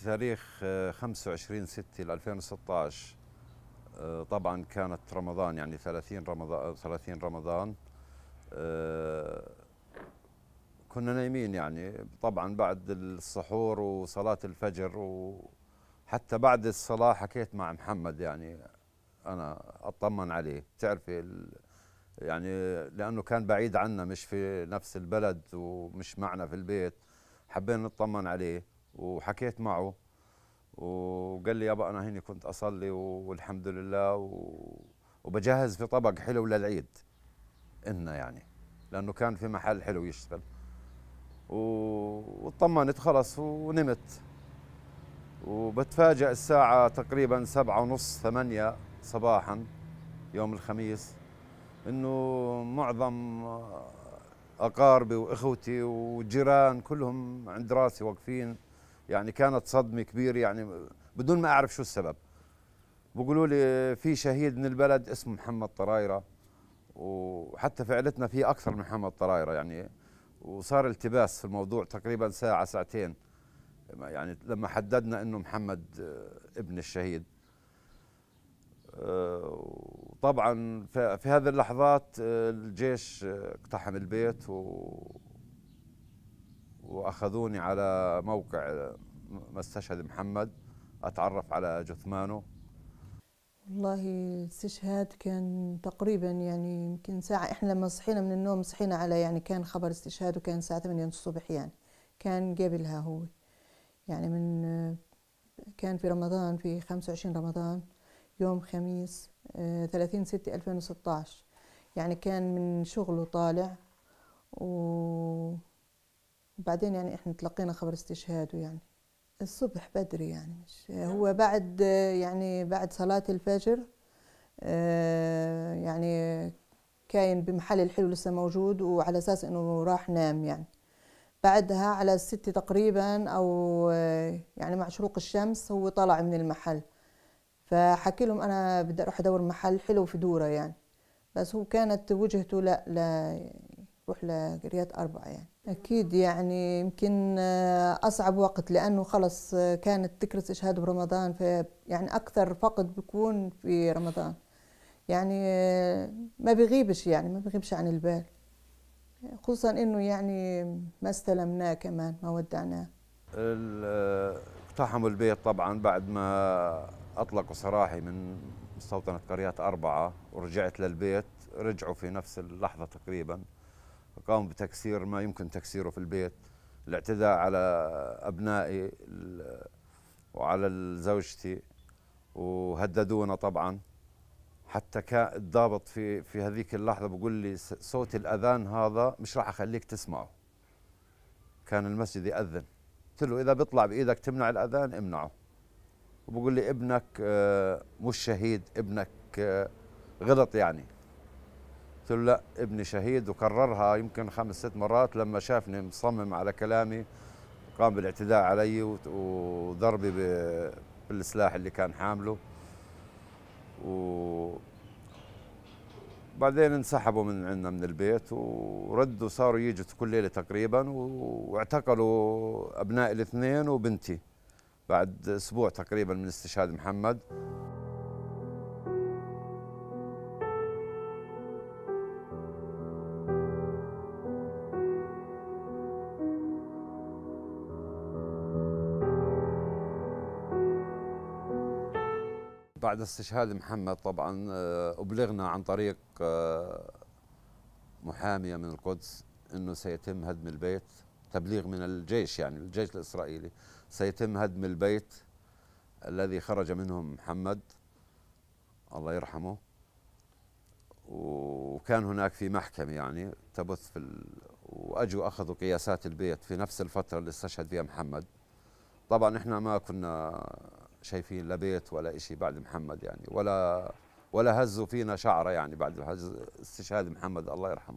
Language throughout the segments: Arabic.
تاريخ 25/6/2016. طبعا كانت رمضان، يعني 30 رمضان. كنا نايمين يعني طبعا بعد السحور وصلاة الفجر، وحتى بعد الصلاة حكيت مع محمد، يعني أنا أطمن عليه، تعرفي يعني لأنه كان بعيد عنا، مش في نفس البلد ومش معنا في البيت. حبينا نطمن عليه وحكيت معه، وقال لي يابا أنا هيني كنت أصلي والحمد لله، وبجهز في طبق حلو للعيد إنه يعني، لأنه كان في محل حلو يشتغل. واطمنت خلص ونمت. وبتفاجأ الساعة تقريبا 7:30 8 صباحا يوم الخميس إنه معظم أقاربي وإخوتي والجيران كلهم عند راسي واقفين. يعني كانت صدمة كبيرة، يعني بدون ما أعرف شو السبب. بقولوا لي في شهيد من البلد اسمه محمد طرايرة، وحتى في عيلتنا في أكثر من محمد طرايرة يعني. وصار التباس في الموضوع تقريبا ساعة ساعتين، يعني لما حددنا إنه محمد ابن الشهيد. طبعا في هذه اللحظات الجيش اقتحم البيت واخذوني على موقع مستشهد محمد اتعرف على جثمانه. والله الاستشهاد كان تقريبا يعني يمكن ساعة، احنا لما صحينا من النوم صحينا على يعني كان خبر استشهاده كان الساعة 8 الصبح، يعني كان قبلها هو يعني كان في رمضان، في 25 رمضان يوم خميس 30/6/2016. يعني كان من شغله طالع، وبعدين يعني احنا تلقينا خبر استشهاده يعني الصبح بدري، يعني مش هو بعد يعني بعد صلاة الفجر. يعني كاين بمحل الحلو لسه موجود، وعلى اساس انه راح نام. يعني بعدها على 6 تقريبا او يعني مع شروق الشمس هو طلع من المحل، فحكي لهم انا بدي اروح ادور محل حلو في دورة يعني. بس هو كانت وجهته لا يروح لقريات 4 يعني. أكيد يعني يمكن أصعب وقت، لأنه خلص كانت ذكرى استشهاده برمضان، يعني أكثر فقد بيكون في رمضان، يعني ما بيغيبش، يعني ما بيغيبش عن البال، خصوصا إنه يعني ما استلمناه كمان، ما ودعناه. اقتحموا البيت طبعا بعد ما أطلقوا سراحي من مستوطنة قريات 4 ورجعت للبيت. رجعوا في نفس اللحظة تقريبا، قاموا بتكسير ما يمكن تكسيره في البيت، الاعتداء على أبنائي وعلى زوجتي، وهددونا طبعا. حتى كان الضابط في هذيك اللحظة بقول لي صوت الأذان هذا مش راح أخليك تسمعه. كان المسجد يأذن، قلت له إذا بيطلع بإيدك تمنع الأذان امنعه. وبقول لي ابنك مش شهيد، ابنك غلط يعني. قلت له لا، ابني شهيد. وكررها يمكن 5 6 مرات. لما شافني مصمم على كلامي قام بالاعتداء علي وضربي بالسلاح اللي كان حامله. وبعدين انسحبوا من عندنا من البيت وردوا، صاروا يجوا كل ليلة تقريبا، واعتقلوا أبنائي الاثنين وبنتي بعد أسبوع تقريبا من استشهاد محمد. بعد استشهاد محمد طبعا أبلغنا عن طريق محامية من القدس أنه سيتم هدم البيت. تبليغ من الجيش، يعني الجيش الإسرائيلي، سيتم هدم البيت الذي خرج منه محمد الله يرحمه. وكان هناك في محكمة يعني تبث وأجوا أخذوا قياسات البيت في نفس الفترة اللي استشهد فيها محمد. طبعا إحنا ما كنا شايفين لا بيت ولا إشي بعد محمد يعني، ولا هزوا فينا شعرة يعني بعد استشهاد محمد الله يرحمه.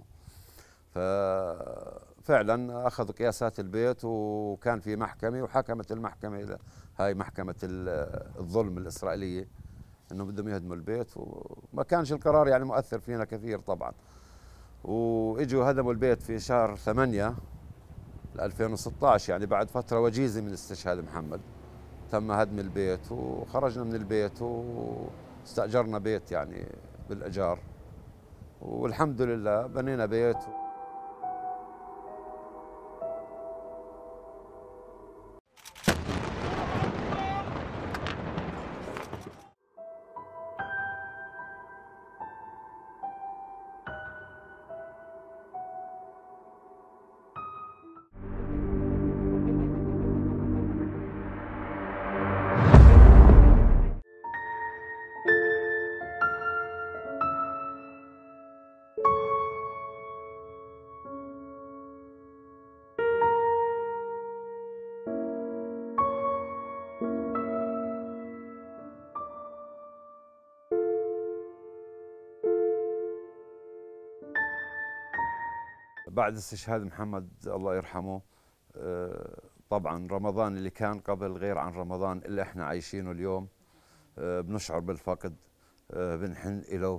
ففعلا أخذوا قياسات البيت وكان في محكمة، وحكمت المحكمة، هاي محكمة الظلم الإسرائيلية، إنه بدهم يهدموا البيت. وما كانش القرار يعني مؤثر فينا كثير طبعا. وإجوا هدموا البيت في شهر 8 2016، يعني بعد فترة وجيزة من استشهاد محمد. تم هدم البيت وخرجنا من البيت واستأجرنا بيت يعني بالإيجار، والحمد لله بنينا بيت. بعد استشهاد محمد الله يرحمه، طبعا رمضان اللي كان قبل غير عن رمضان اللي احنا عايشينه اليوم. بنشعر بالفقد، بنحن له،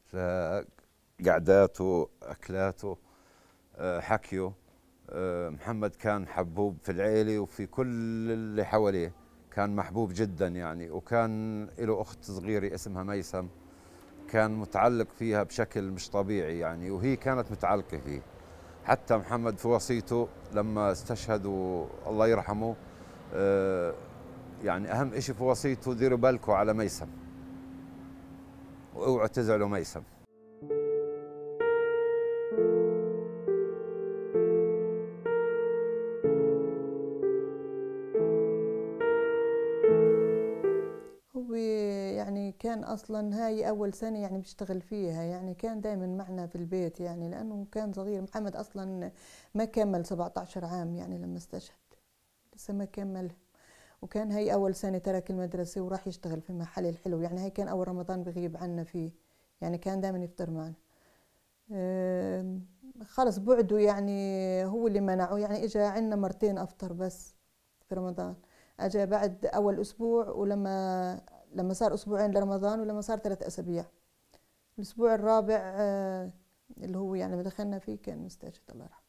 قعداته، اكلاته، حكيه. محمد كان حبوب في العيلة وفي كل اللي حواليه، كان محبوب جدا يعني. وكان له أخت صغيرة اسمها ميسم، كان متعلق فيها بشكل مش طبيعي يعني، وهي كانت متعلقة فيه. حتى محمد في وصيته لما استشهد الله يرحمه، يعني أهم إشي في وصيته ديروا بالكم على ميسم واوعوا تزعلوا ميسم. هو يعني كان أصلا هاي أول سنة يعني بيشتغل فيها، يعني كان دائما معنا في البيت يعني، لأنه كان صغير. محمد أصلا ما كمل 17 عام يعني لما استشهد، لسه ما كمل. وكان هاي أول سنة ترك المدرسة وراح يشتغل في محل الحلو، يعني هاي كان أول رمضان بغيب عنا فيه، يعني كان دائما يفطر معنا. خلص بعده يعني هو اللي منعه، يعني إجا عنا مرتين أفطر بس في رمضان. أجا بعد أول أسبوع، لما صار أسبوعين لرمضان، ولما صار 3 أسابيع. الأسبوع الرابع اللي هو يعني ما دخلنا فيه كان مستشهد الله يرحمه.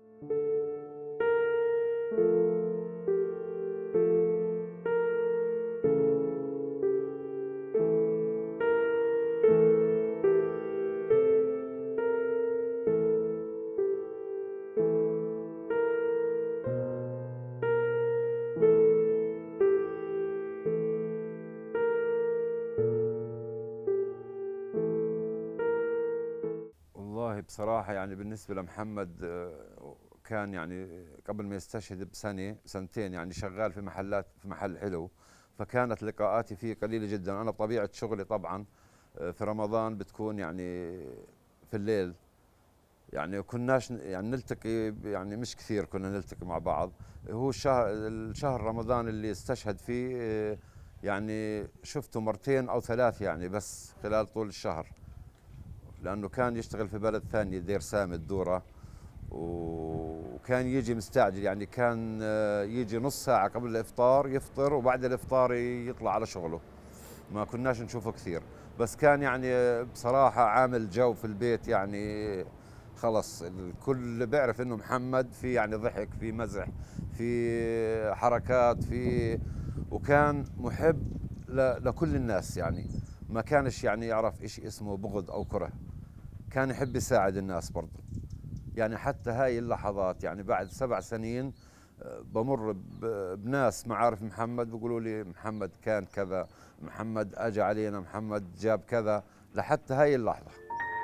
والله بصراحة يعني بالنسبة لمحمد، كان يعني قبل ما يستشهد بسنة سنتين يعني شغال في محل حلو، فكانت لقاءاتي فيه قليلة جدا. أنا بطبيعة شغلي طبعا في رمضان بتكون يعني في الليل، يعني كناش يعني نلتقي، يعني مش كثير كنا نلتقي مع بعض. هو الشهر رمضان اللي استشهد فيه، يعني شفته مرتين أو ثلاث يعني بس خلال طول الشهر، لأنه كان يشتغل في بلد ثاني دير سامي الدورة، وكان يجي مستعجل يعني. كان يجي نص ساعة قبل الإفطار يفطر، وبعد الإفطار يطلع على شغله. ما كناش نشوفه كثير، بس كان يعني بصراحة عامل جو في البيت يعني. خلص الكل بيعرف انه محمد في يعني ضحك، في مزح، في حركات، في وكان محب لكل الناس يعني. ما كانش يعني يعرف إشي اسمه بغض أو كره، كان يحب يساعد الناس برضه يعني. حتى هاي اللحظات يعني بعد 7 سنين، بمر بناس معارف محمد بيقولوا لي محمد كان كذا، محمد اجى علينا، محمد جاب كذا، لحتى هاي اللحظة.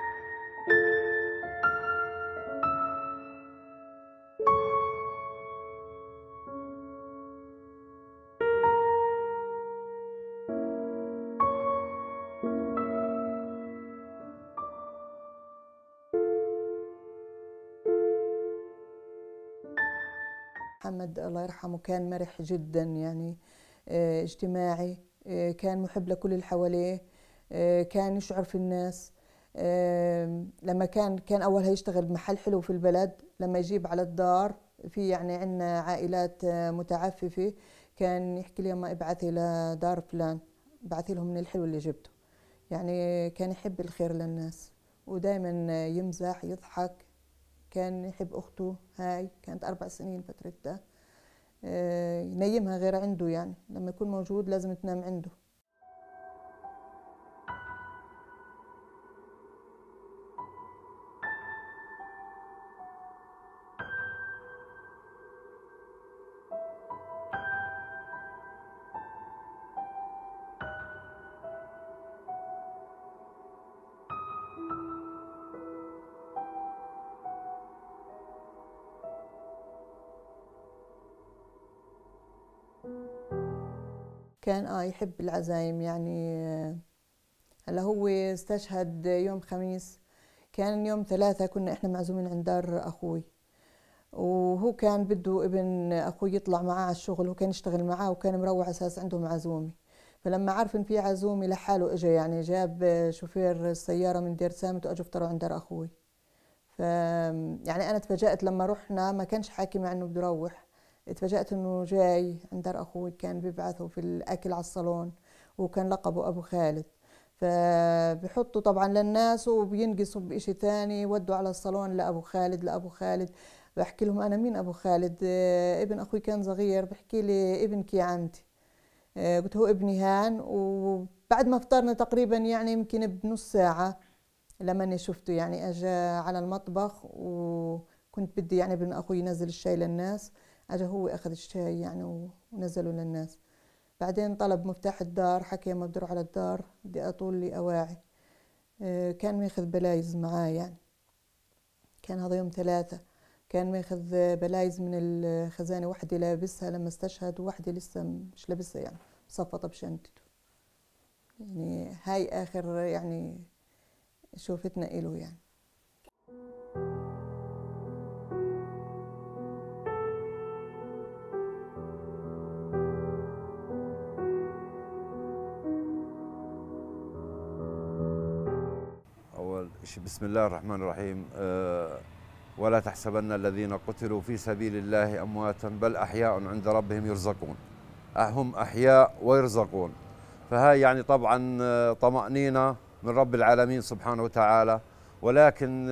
محمد الله يرحمه كان مرح جدا يعني، اجتماعي، كان محب لكل اللي حواليه، كان يشعر في الناس. لما كان أول هيشتغل بمحل حلو في البلد، لما يجيب على الدار في يعني عندنا عائلات متعففة، كان يحكي لي ما ابعثي لدار فلان، ابعثي لهم من الحلو اللي جبته. يعني كان يحب الخير للناس، ودائما يمزح يضحك. كان يحب أخته، هاي كانت 4 سنين فترتها. ينيمها غير عنده، يعني لما يكون موجود لازم تنام عنده. كان يحب العزايم يعني. هلا هو استشهد يوم خميس، كان يوم ثلاثة كنا احنا معزومين عند دار اخوي، وهو كان بده ابن اخوي يطلع معاه على الشغل، هو كان يشتغل معاه وكان مروح على اساس عندهم عزومه. فلما عرف ان في عزومه لحاله اجى، يعني جاب شوفير السياره من دير سامت واجوا افطروا عند دار اخوي. ف يعني انا تفاجأت لما رحنا، ما كانش حاكي مع انه بده يروح، اتفاجأت انه جاي عند دار اخوي، كان بيبعثه في الاكل على الصالون، وكان لقبه ابو خالد. فبحطوا طبعا للناس وبينقصوا بإشي ثاني، ودوا على الصالون لأبو خالد لأبو خالد. بحكي لهم أنا مين أبو خالد؟ ابن أخوي كان صغير. بحكي لي ابنك يا عمتي. قلت هو ابني هان. وبعد ما فطرنا تقريبا يعني يمكن بنص ساعة لما شفته، يعني أجا على المطبخ، وكنت بدي يعني ابن أخوي ينزل الشاي للناس، أجا هو أخذ الشاي يعني ونزله للناس. بعدين طلب مفتاح الدار، حكي ما بدي اروح على الدار بدي اطول لي اواعي. كان ماخذ بلايز معاه، يعني كان هذا يوم ثلاثة، كان ماخذ بلايز من الخزانة، وحدة لابسها لما استشهد ووحدة لسه مش لابسها، يعني صفطة بشنطته. يعني هاي آخر يعني شوفتنا إله يعني. أول شيء بسم الله الرحمن الرحيم. ولا تحسبن الذين قتلوا في سبيل الله أمواتا بل أحياء عند ربهم يرزقون. هم أحياء ويرزقون، فهاي يعني طبعا طمأنينة من رب العالمين سبحانه وتعالى. ولكن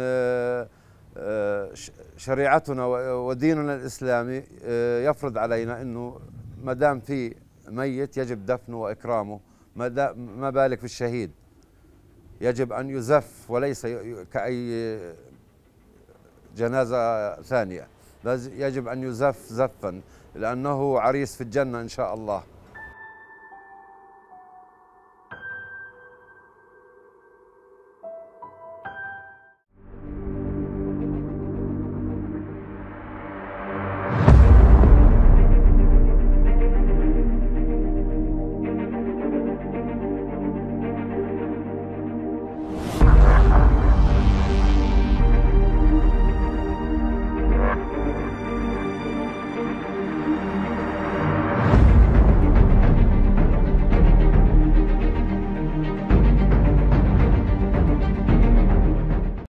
شريعتنا وديننا الإسلامي يفرض علينا أنه ما دام في ميت يجب دفنه وإكرامه، ما بالك في الشهيد، يجب أن يزف وليس كأي جنازة ثانية، يجب أن يزف زفا لأنه عريس في الجنة إن شاء الله.